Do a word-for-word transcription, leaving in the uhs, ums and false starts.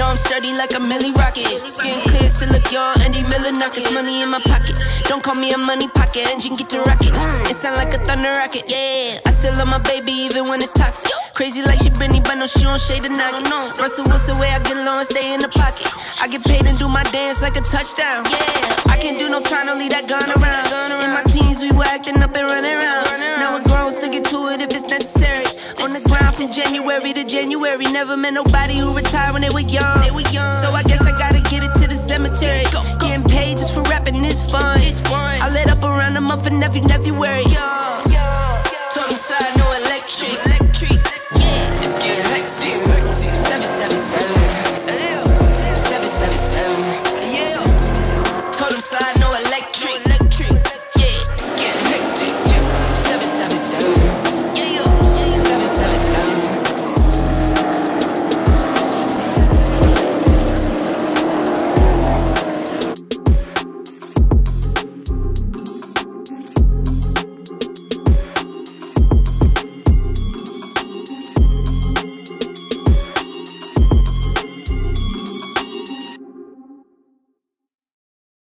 I'm sturdy like a Millie Rocket. Skin clear, still look young, Andy Miller knockers. Money in my pocket, don't call me a money pocket. Engine get to rocket, it sound like a thunder rocket. Yeah, I still love my baby even when it's toxic. Crazy like she Britney, but no, she don't shade the knock. No, Russell Wilson way I get low and stay in the pocket. I get paid and do my dance like a touchdown. Yeah, I can't do no time, don't leave that gun around. In my teens, we were acting up and running around. Now we're grown, still get to it if it's necessary. On the ground from January to January. Never met nobody who retired when they were young. They were young. So I guess I gotta get it to the cemetery. Getting paid just for rapping is fun. I lit up around the month of nephew, nephew, worry.